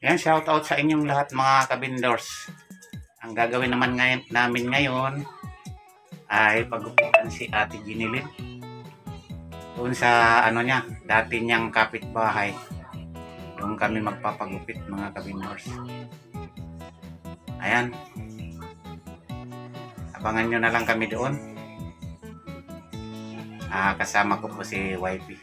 Yan, shout out sa inyong lahat mga kabindors. Ang gagawin naman namin ngayon ay pagupitan si Ate Ginilin. Doon sa ano niya, dati niyang kapitbahay. Doon kami magpapagupit mga kabindors. Ayan. Abangan nyo na lang kami doon. Kasama ko po si Wifey.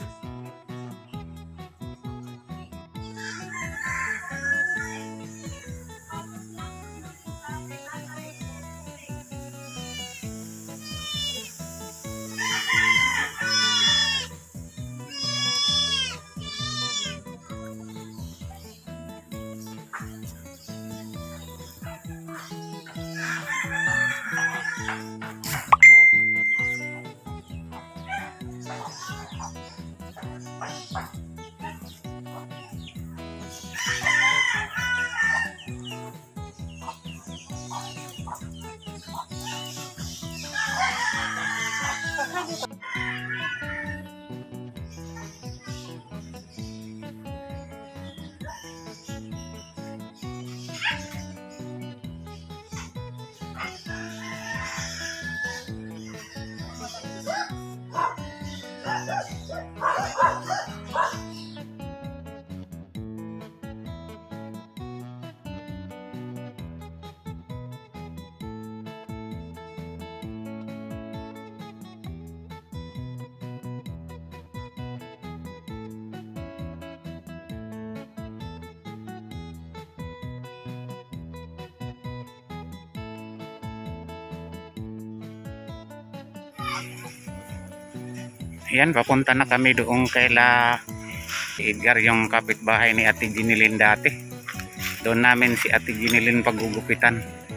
Ayan, papunta na kami doon kaila si Edgar, yung kapitbahay ni Ate Ginilin dati. Doon namin si Ate Ginilin pagugupitan.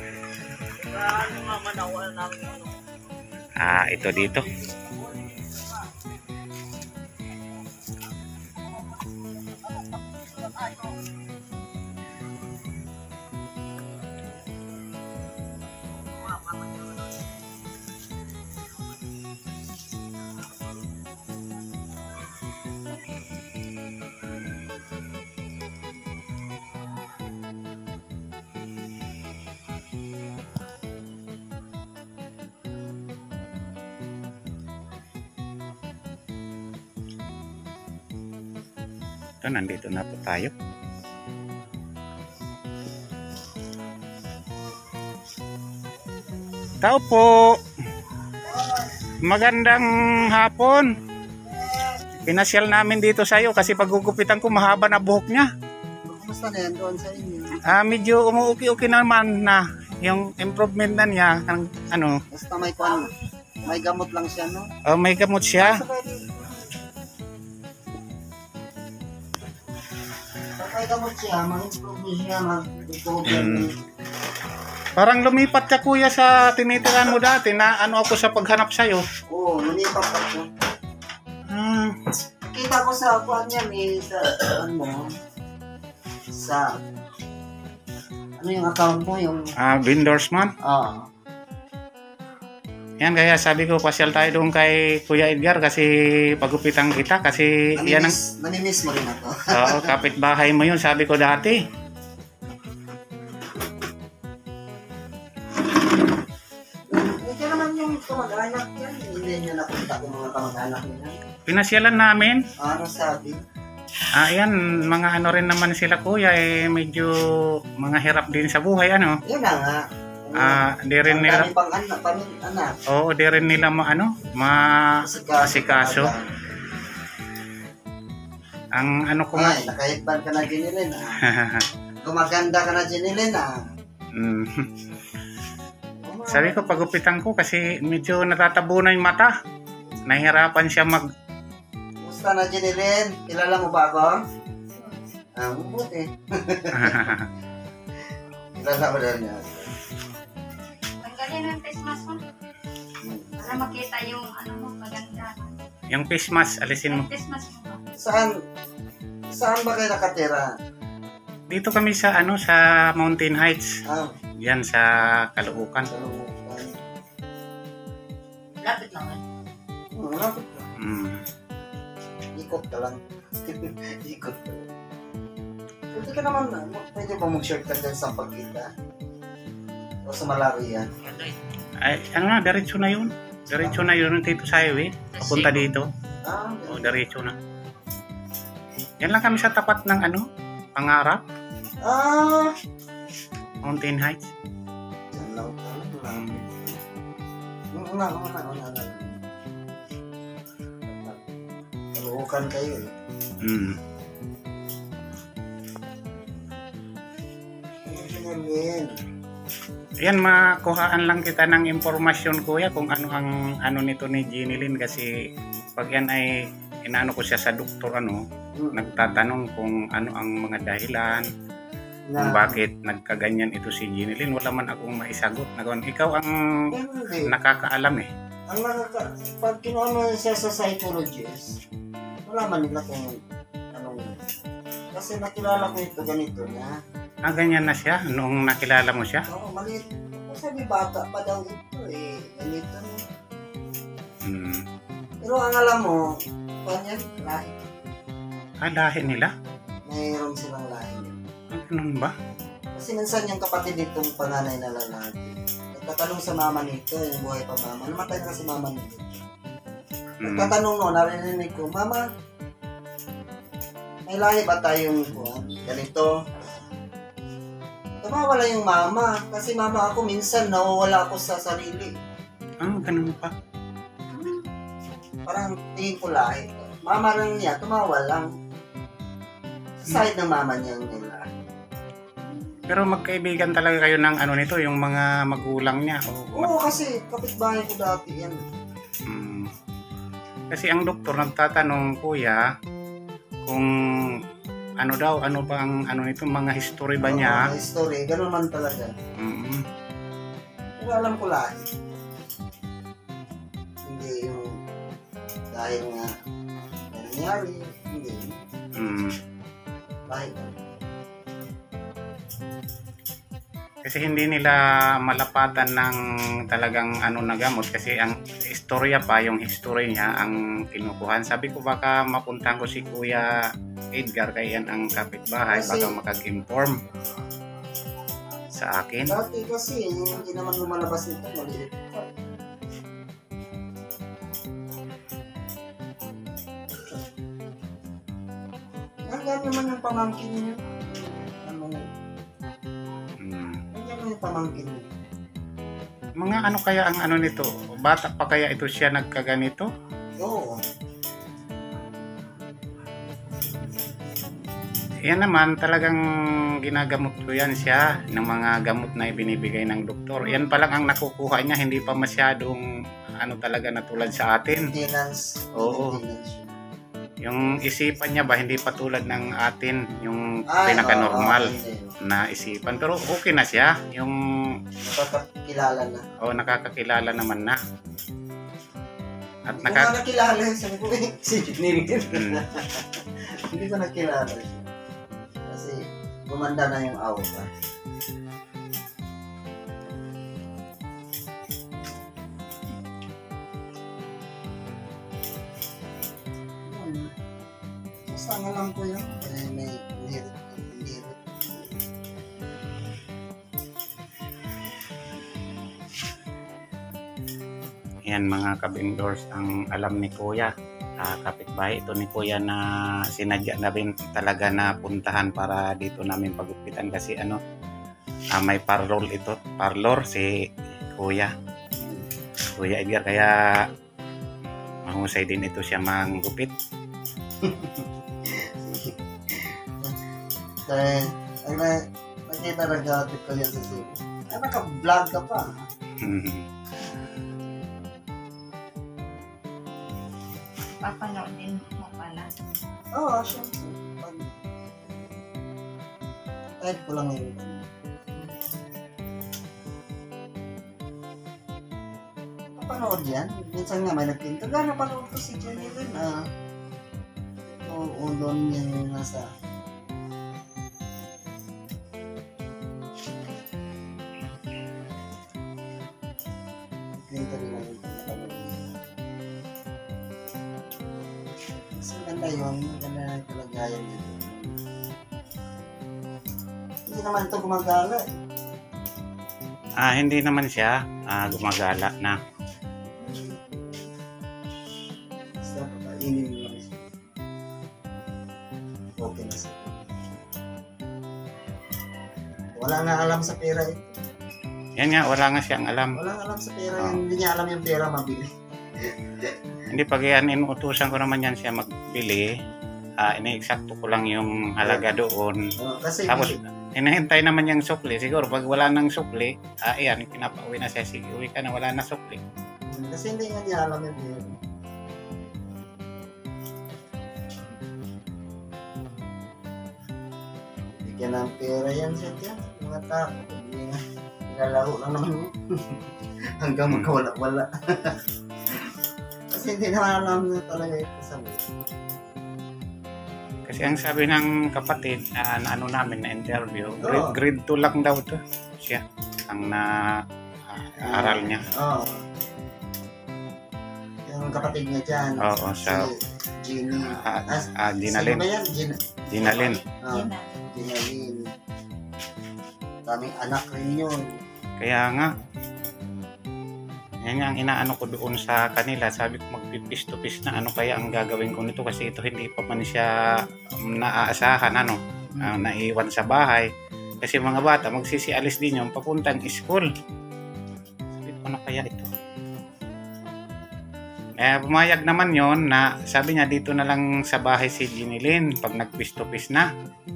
Ito dito. Ito, nandito na po tayo. Tao po. Magandang hapon. Pinasyal namin dito sa iyo kasi paggugupitan ko mahaba na buhok niya. Kumusta na yan doon sa inyo? Medyo umuuki-uki naman na yung improvement na niya. Ano? Basta may gamot lang siya, no? May gamot siya. May gamot siya, mag-improve siya, Parang lumipat ka kuya sa tinitiran mo dati na ano ako sa paghanap sa'yo. Oo, lumipat ako. Kita ko sa kuhan niya, sa ano yung account mo, yung Endorsement. Yan, kaya sabi ko pasyal tayo doon kay Kuya Edgar kasi pagupitan kita kasi yan ang nanimiss mo rin ako. Oo, kapitbahay mo yun, sabi ko dati. Hindi naman yung kamag-anak yan. Hindi niya napunta kung mga kamag-anak niya. Pinasyalan namin. Ano sabi? Yan, mga ano rin naman sila kuya, medyo mga hirap din sa buhay, ano. Yun na nga. Di rin nila. Anak. Oo, di rin nila maasikaso. Ang ano ko nga. Ay, nakahitban ka na Ginilin, Gumaganda ka na Ginilin, Sabi ko, pagupitan ko kasi medyo natatabunan yung mata. Nahihirapan siya Kumusta na Ginilin? Kilala mo ba ako? Mabuti. Kilala ko na niya. Tanggalin ang face mask mo. Para makita yung ano mo, maganda. Yung face mask, alisin mo. Face mask mo ba? Saan ba kayo nakatira? Dito kami sa sa Mountain Heights. Yan sa Caloocan. Lapit lang Lapit lang. Ikot ka lang. Ikot ka lang. Hindi ka naman, pwede ba mag-shortcut dyan sa pagkita? O sa malaria? Ay, ano na, diretso na yun. Diretso na yun dito sa highway. Papunta dito. O, diretso na. Yan lang kami sa tapat ng ano, Pangarap, Mountain Heights. Yan lang. Una. Maluhukan kayo eh. Yan. Yan, makuhaan lang kita ng impormasyon, kuya, kung ano ang ano nito ni Jinilyn, kasi pag yan ay inaano ko siya sa doktor, nagtatanong kung ano ang mga dahilan, kung bakit nagkaganyan ito si Jinilyn. Wala man akong maisagot. Ikaw ang nakakaalam eh. Pag kinuha mo siya sa psychologist, malaman nila kung anong, kasi nakilala ko ito ganito na. Ganyan na siya noong nakilala mo siya? Oo, maliit. Kasi bata pa daw ito eh. Ganito. Pero ang alam mo, kanyan, lahi. Lahi nila? Mayroon silang lahi. Ganun ba? Kasi minsan yung kapatid nitong panganay na lalaki, nagtatanong sa mama nito, yung buhay pa mama. Namatay na kasi mama nito. Nagtatanong no, narinig ko, Mama, may lahi ba tayong ganito? Tumawala yung mama. Kasi mama ako, minsan nawawala ako sa sarili. Ganun pa. Parang tingin ko lahi. Mama lang niya, tumawa lang. Sa side ng mama niya ang lahi. Pero magkaibigan talaga kayo ng ano nito, yung mga magulang niya? Oo, kasi kapitbahay ko dati yan. Kasi ang doktor nagtatanong, kuya, kung ano daw, ano ba ang ano nito, mga history ba niya? History, ganun man talaga. Pero alam ko lahi. Hindi yung dahil nga nangyari, hindi. Lahi ba? Kasi hindi nila malapatan ng talagang ano na gamot, kasi ang istorya pa, yung history niya ang kinukuhan. Sabi ko baka mapuntahan ko si Kuya Edgar, kaya yan ang kapitbahay, baka makag-inform sa akin. Dati kasi hindi naman lumalabas nito, maliit pa. Nandiyan naman yung pamangkin niya. Yung pamangkin niya. Mga ano kaya ang ano nito? Bata pa kaya ito siya nagkaganito? Oo. Yan naman, talagang ginagamot ko yan siya ng mga gamot na ibinibigay ng doktor. Yan pa lang ang nakukuha niya, hindi pa masyadong ano talaga na tulad sa atin. Maintenance. Oo. Yung isipan niya ba, hindi pa tulad ng atin, yung pinaka-normal na isipan. Pero okay na siya. Yung nakakakilala na. Nakakakilala naman na. At hindi ko nakilala. Sabi ko si Nirigin. Hindi ko nakilala siya. Kasi gumanda na yung aura. Basta nga lang ko yan. May lirit. Yan mga kabindors ang alam ni Kuya. Kapitbahay ito ni Kuya na sinadya na rin talaga na puntahan para dito namin pagupitan, kasi may parlor ito. Parlor si Kuya Edgar, kaya mahusay din ito siya manggupit. Dahil nakita na gatip ko yan sa sila. Naka-vlog ka pa. Papanood din mo pala. Oo, syempre. Kahit ko lang yun. Papanood yan. Minsan nga may nagpinto. Gano'n panood ko si Jenny rin. Doon yung nasa Clinton na yung napanood niya. Mas maganda yun. Maganda na yung kalagayan niya. Hindi naman ito gumagala eh. Hindi naman siya gumagala na. Basta pakainin mo lang siya. Okay na siya. Wala nga alam sa pera ito. Yan nga, wala nga siyang alam. Wala alam sa pera. Hindi niya alam yung pera mabili. Hindi, pag yan, inuutusan ko naman yan siya magbili. Ina-eksakto ko lang yung halaga doon. Kasi Tapos, hinahintay naman yung sukli. Siguro, pag wala nang sukli, ayan, pinapauwi na siya. Sige, uwi ka na, wala na sukli. kasi hindi nga niya alam yung pera. Bigyan ng pera yan siya dyan. Mga tao. Nilalaro lang naman yun. Hanggang magkawala-wala. Kasi hindi naman alam na talaga ito sa mga. Kasi ang sabi ng kapatid na ano namin na interview, Oo. grade 2 lang daw to siya ang aral niya. Oo. Yung kapatid niya dyan. Oo, sa Si Ginny. Ginalin. Sino ba yan? Ginalin. Ginalin. Daming anak rin yun. Kaya nga, yan ang inaano ko doon sa kanila. Sabi ko magpipis to pis na ano kaya ang gagawin ko nito kasi ito hindi pa man siya naaasahan naiwan sa bahay. Kasi mga bata magsisialis din yung papuntang school. Sabi ko ano kaya ito? Pumayag naman yon na sabi niya dito na lang sa bahay si Ginilin pag nagpis to pis na.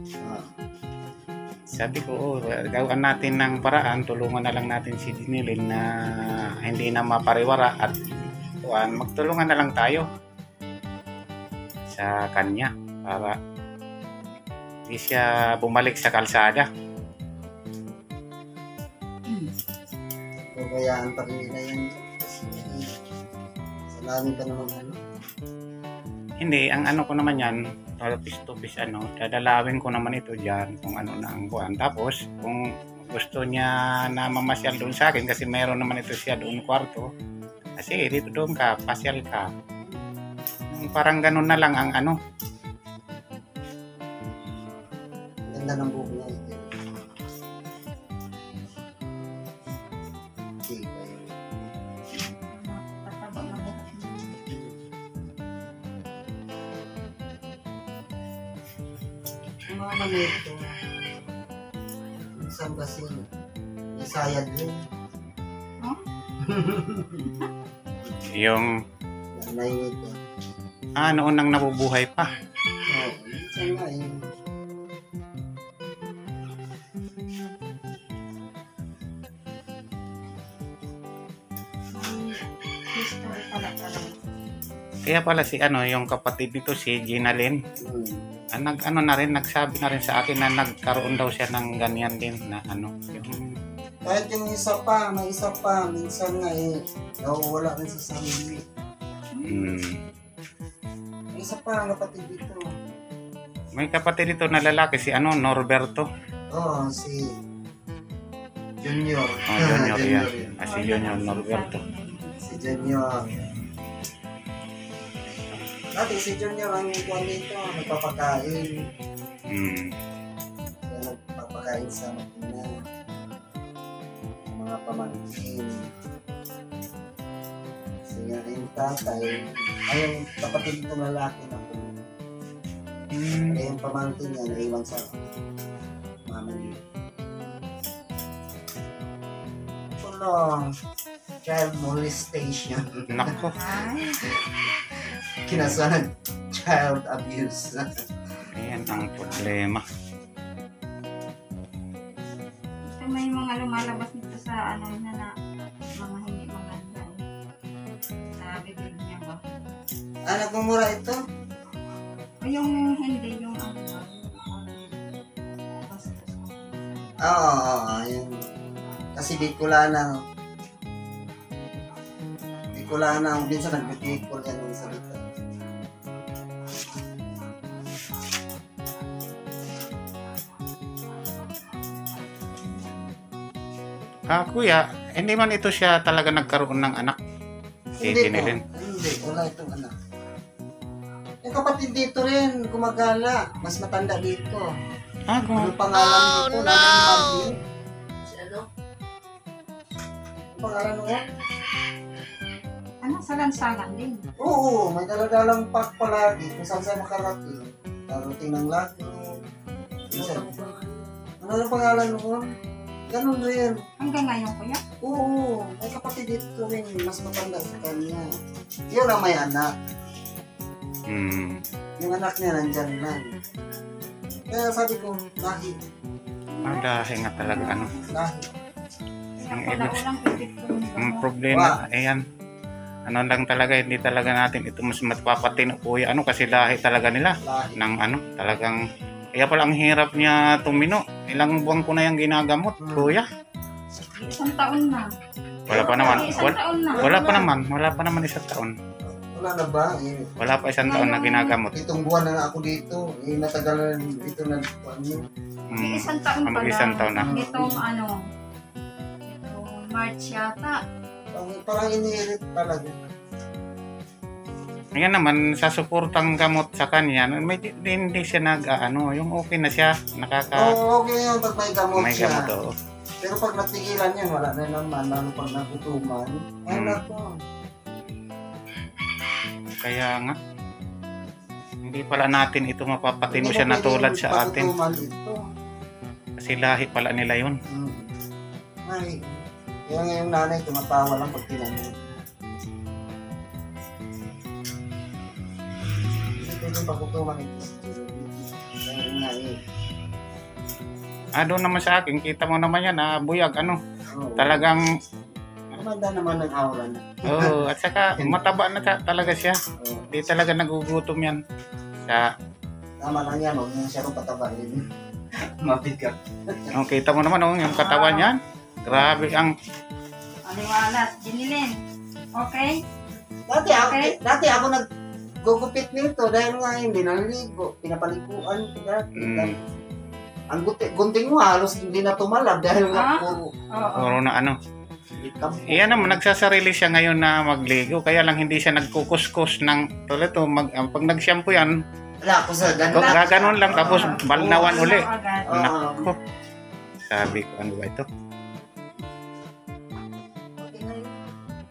Sabi ko, gawin natin ng paraan, tulungan na lang natin si Ginilin na hindi na mapariwara at magtulungan na lang tayo sa kanya para hindi siya bumalik sa kalsada. Pabayaan pa rin nila yan. Kasi salamin pa naman ano. Hindi, ang ano ko naman yan, pis-to-pis dadalawin ko naman ito dyan kung ano na ang buwan. Tapos, kung gusto niya na mamasyal doon sa akin, kasi mayroon naman ito siya doon kwarto, kasi dito doon ka, pasyal ka. Parang ganun na lang ang ano. Ganda ng buhok niya ito. Tataba na buhok. Ang mga manito, minsan kasi isayad rin. Yung, Nanay nito. noon nang nabubuhay pa. Oo, minsan nga eh. History pala talaga. Kaya pala si yung kapatid nito, si Ginalin, nagsabi na rin sa akin na nagkaroon daw siya ng ganyan din na yung Kahit yung isa pa, may isa pa, minsan nga eh, nawawala rin sa sarili. May isa pa, ang kapatid dito. may kapatid dito na lalaki, si Norberto. Oo, si Junior. Junior yan. Junior. Si Junior Norberto. Si Junior. Dati si Junior ang kuwan dito, nagpapakain. Kaya nagpapakain sa makina. Mga pamangkin. Kasi nga yung tatay, ay yung kapatid nito lalaki na po. Kaya yung pamangkin niya, naiwan sa mama niya. Kulong. Child molestation. Nako. Ay, Kinasahan child abuse. Ayan ang problema. ito may mga lumalabas nito sa na mga hindi maganda. Sa bibig niya ba? Nagmumura ito? O yung hindi, yung Oo, yun. Kasi Bicolana. Bicolana, minsan nag-Bicol yan yung salita. Kuya, hindi man ito siya talaga nagkaroon ng anak. Si Ginilin. Hindi, wala itong anak. Yung kapatid dito rin, gumagala. Mas matanda dito. Ano pangalan nito? Namin Marvin. Ano? Ano pangalan mo yan? Ano, salansalan din. Oo, may daladalang pack palagi. Kung saan saan makarating. Darating ng lahat. Ano ang pangalan mo? Ganun rin. Hanggang ngayon ko yan. Oo, may kapatid dito rin. Mas matanda sa kanya. Yun ang may anak. Yung anak niya nandyan lang. Kaya sabi ko, lahi. Dahil nga talaga ano. Lahi. Ang Wala ibig- ko lang isip ko yung Ang gano'n. problema, ayan. Ano lang talaga, hindi talaga natin ito mas mapapatino kuya. Ano kasi lahi talaga nila. Lahi. Ng ano, talagang, kaya pala ang hirap niya tumino. Ilang buwan ko na yung ginagamot, kuya. Isang taon na. Wala pa naman. Isang taon na. Wala pa naman isang taon. Wala na ba? Eh, Wala pa isang taon na ginagamot. itong buwan na nga ako dito. Eh, natagalan dito na ano. May Mm. isang taon pa Mag-isang taon na. Itong ano, itong March yata. Parang inihirit talaga. Ngayon naman, sa suportang gamot sa kanya, hindi siya ano, yung okay na siya, Oo, okay yun pag may gamot may siya. gamot, oo. Pero pag natigilan yan, wala na naman. Lalo pag nagutuman. Ay, Hmm. nako. Kaya nga, hindi pala natin ito mapapatino Hindi siya mo na tulad pwedeng sa atin. patutuman ito. Kasi lahi pala nila yun. Ay, yung nanay tumatawa lang pag tinanong. Hindi pwedeng patutuman ito. Dahil nga eh. Doon naman sa akin, kita mo naman yan, buyag, ano, Oo. talagang, Maganda naman ng aura niya. at saka mataba na talaga siya. Oo. Hindi talaga nagugutom yan. Tama lang yan, huwag niya siya kung patabahin. Mabigat. Kita mo naman, yung katawan yan. Grabe ang, Aliwalas, Jinilin. Okay? Dati ako naggugupit nito dahil nga hindi naliligo. Pinapaliguan. Ang gunting mo halos hindi na tumalab dahil nga puro Oo. puro na ano. likab. Iyan naman, nagsasarili siya ngayon na magligo. Kaya lang hindi siya nagkukuskus ng, tulad to, pag nag-shampoo yan, Wala ko sa ganun. gaganon lang, tapos balnawan uli. Agad. Oo. Nako. Sabi ko, ano ba ito? Okay na yun.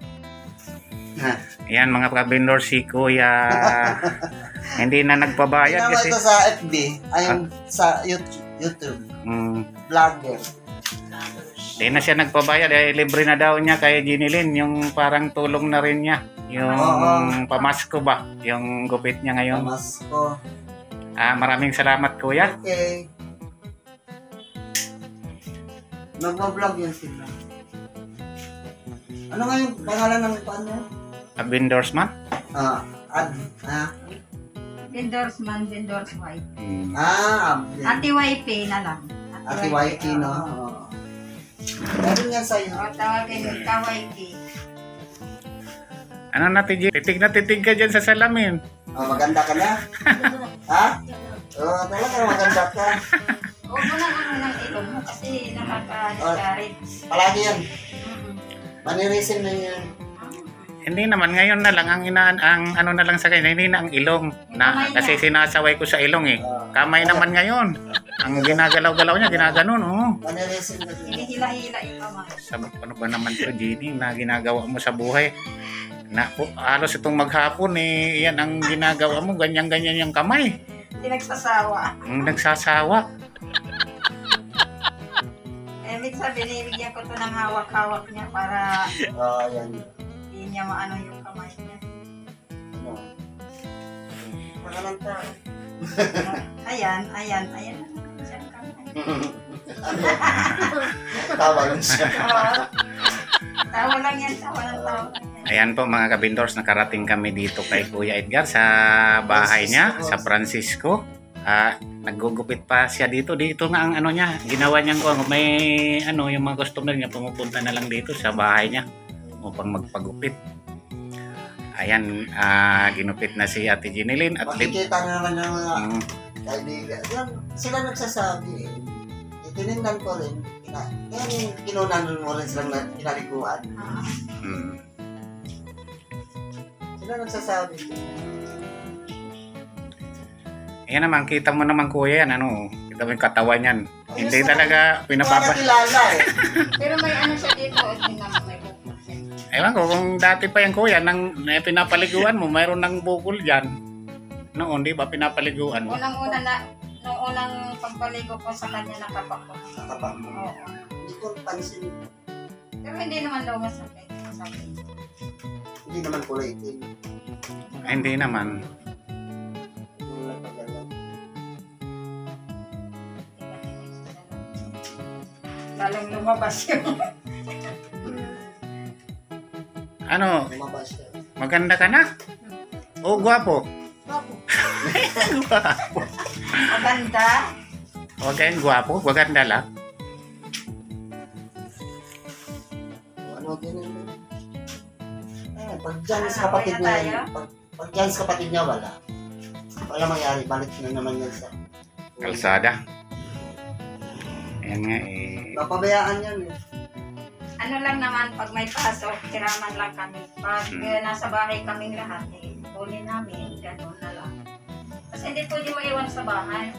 Ayan mga kabindor, si Kuya hindi na nagpabayad Ginawa kasi ito sa FB, ayun sa YouTube, vlogger. hindi na siya nagpabayad, libre na daw niya kay Jinilin, yung parang tulong na rin niya, yung Oo. pamasko ba, yung gupit niya ngayon. Tamas ko. Maraming salamat Kuya. Okay. Nagpa-vlog yun sila. Ano nga yung pangalan ng paano? Kabindors man. Vendors man, vendors wife. Abdel. Ate YP na lang. Ate YT, no? Oo. Meron yan sa'yo. O, tawagin yung YP. Ano natin, titig na titig ka dyan sa salamin. Maganda ka na? Ha? Oo, talaga maganda ka. Huwag mo na ano ng ilong mo kasi nakaka-discourage. Palagi yan. Manirisin na yan. Hindi naman, ngayon na lang ang ano na lang sa kanya, hindi na ang ilong na kasi sinasaway ko sa ilong eh. Kamay naman ngayon. Ang ginagalaw-galaw niya, ginaganon, oh. Manirisin na yan. Hinihila-hila yung kamay. Ano ba naman to, Jenny, na ginagawa mo sa buhay? Halos itong maghapon eh, yan ang ginagawa mo, ganyan-ganyan yung kamay. Hindi nagsasawa. Ang nagsasawa. Ibig sabihin, binibigyan ko to ng hawak-hawak niya para Yan. hindi niya maano yung kamay niya. Makalang tao. Ayan. Siya ang kamay. Tawa lang siya. Oo. Tawa lang yan, tawa lang tawa. Ayan po mga kabindors, nakarating kami dito kay Kuya Edgar sa bahay niya, sa Francisco. Naggugupit pa siya dito. Dito nga ang ano niya, ginawa niyang may ano, yung mga customer niya pumupunta na lang dito sa bahay niya upang magpagupit. Ayan, ginupit na si Ate Jinilin at Makikita na naman ng mga Mm, kaibigan. Yan, sila nagsasabi eh. Itinignan ko rin. Yan, kinunan mo rin silang pinaliguan. mm. Sila nagsasabi. Ayan naman, kita mo naman kuya yan, ano, Gawin katawan yan. Hindi talaga Wala pinapapa... kilala eh. Pero may ano siya dito, tingnan mo may bukol siya. Ewan ko, kung dati pa yan kuya, nang pinapaliguan mo, mayroon ng bukol dyan. Noon, di ba pinapaliguan mo? Unang-una na, nung unang pagpaligo ko sa kanya nakapakot. Nakapag mo. Oo. Hindi ko pansin. Pero hindi naman daw masakit. Masakit. Hindi naman kulay itim. Ay, hindi naman. Wala pa gano'n. Lalong lumabas yung... Ano, Lumabas siya. maganda ka na? O, gwapo? Gwapo. Maganda. Huwag kayong gwapo, maganda lang. Ano ganyan mo? Pag dyan sa kapatid niya, pag dyan sa kapatid niya, wala. Wala mangyari, balik na naman yan sa... Kalsada. Ayan nga eh. Napabayaan yan eh. Ano lang naman, pag may pasok, tiraman lang kami. Pag nasa bahay kaming lahat, kunin namin, gano'n na lang. Kasi hindi pwede maiwan sa bahay.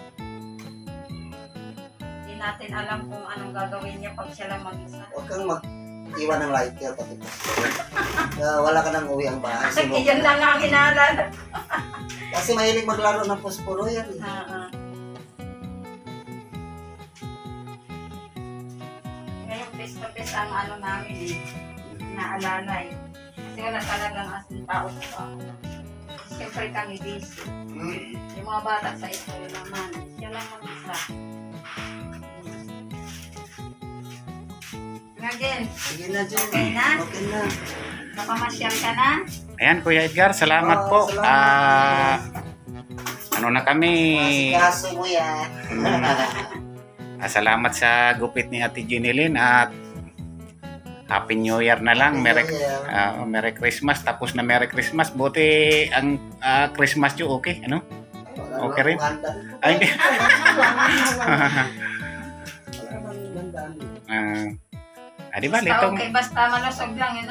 Hindi natin alam kung anong gagawin niya pag siya lang mag-isa. Huwag kang mag-iwan ng lighter pati pa. Wala ka nang uwi ang bahay. Kasi yun lang ang hinaalala. Kasi mahilig maglaro ng posporo yan eh. Ngayon, face-to-face ang ano namin eh, naalala eh. Kasi wala talagang asing tao sa bahay. Siyempre kami busy. Yung mga bata sa school naman, siya lang mag-isa. Again, Sige na, Jun. Okay na? Okay na. napamasyal ka na? Ayan, Kuya Edgar, salamat Oo, po. salamat. Ano na kami? Masikaso mo yan. Salamat sa gupit ni Ate Ginilin at Happy New Year na lang. Merry Christmas. Tapos na Merry Christmas. Buti ang Christmas nyo okay. Ano? Okay rin? Ay, hindi. Di ba? Basta Litong, okay, basta malusog lang yun, no?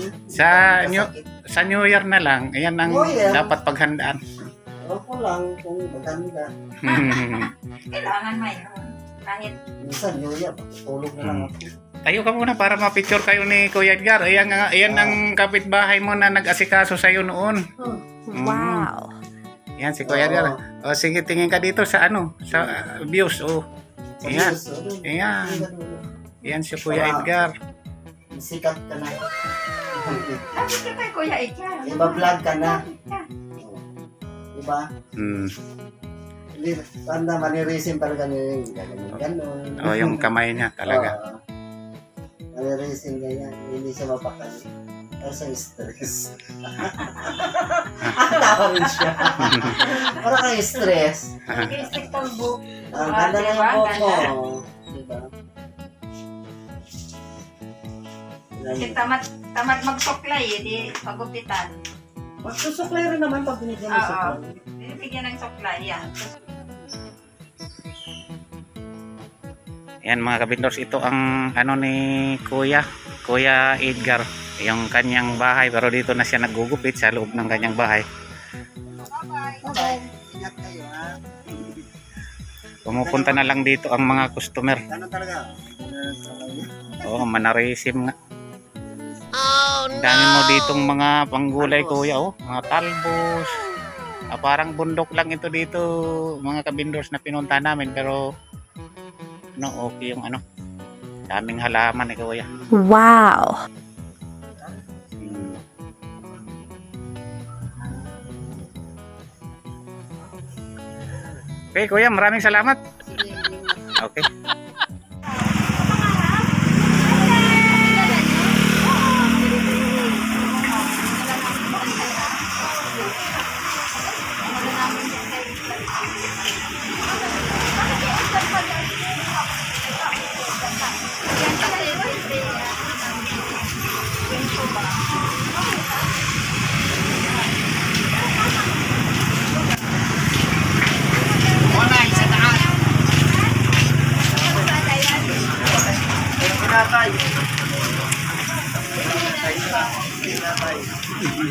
sa New Year na lang, ayan ang New Year. dapat paghandaan. Ako lang kung maganda. Kailangan may kahit Minsan, New Year, tulog na lang ako. Tayo ka muna para ma-picture kayo ni Kuya Edgar. Ayan ang kapitbahay mo na nag-asikaso sa'yo noon. Wow. Yan si Kuya Edgar. O sige, tingin ka dito sa sa views. O. Ayan. Ayan. Yan si Kuya Edgar. Sikat ka na. sabi ka kay Kuya Edgar. Iba-vlog ka na. Diba? Hindi, tanda, manirisim talaga niya yung gano'n. O, yung kamay niya talaga. Manirisim niya yan. Hindi siya mapakali. Kasi stress. Ang tawa rin siya. Parang kang stress. Nag-isip tong book. Ang ganda na yung buhok mo. Diba? Kasi tamad magsuklay eh, di pagupitan. Magsusuklay rin naman pag binigyan mo Oo. suklay. Bibigyan ng suklay, yan. Yan mga kabindors, ito ang ni Kuya Edgar. Yung kanyang bahay, pero dito na siya naggugupit sa loob ng kanyang bahay. Okay. Ingat kayo ha. Pumupunta na lang dito ang mga customer. Ganun talaga. Oo, manarisim nga. Ang dami mo ditong mga panggulay kuya, mga talbos. Parang bundok lang ito dito, mga kabindors na pinunta namin, pero okay yung daming halaman kuya. Wow. Okay kuya, maraming salamat. Okay.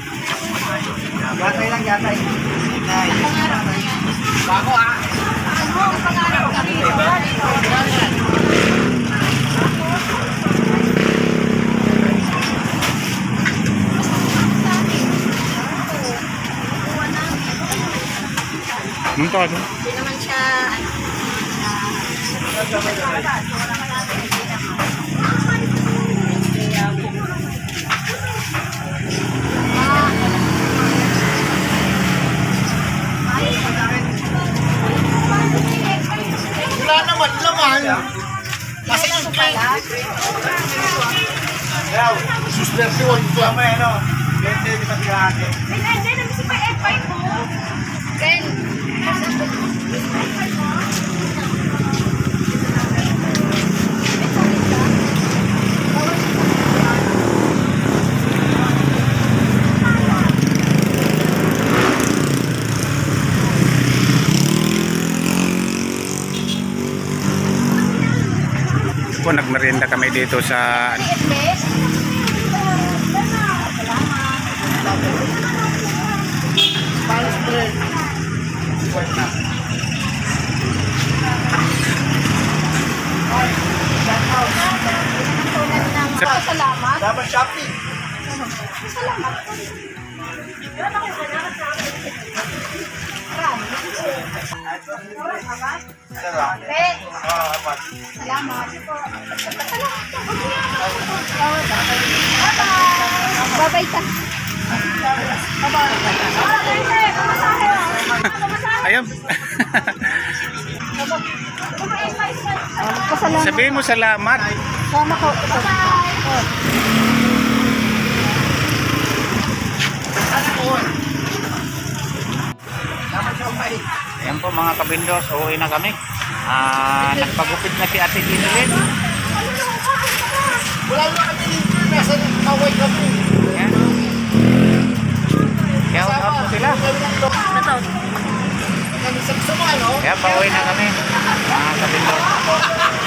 Yatay lang, yatay. Bago Minta tu. Hindi naman siya, Wala naman laman. Kasi yung Suster si Juan ko. May ano? Hindi sa pirate. hindi naman si Pa-F5 mo. Then, Po, nagmerienda kami dito sa Palos bread. salamat. Dapat shopping. Salamat. Eh, Apat. salamat. Bye-bye ka. ayun. Sabihin mo salamat. Sama ko. Ayan po mga kabindos, uuwi na kami. Nagpagupit na si Ate Ginilin. Wala naman kami dito. Nasa kaway kami. Ayan. Shout out po sila. Kami sa no? Kaya pauwi na kami mga kabindos.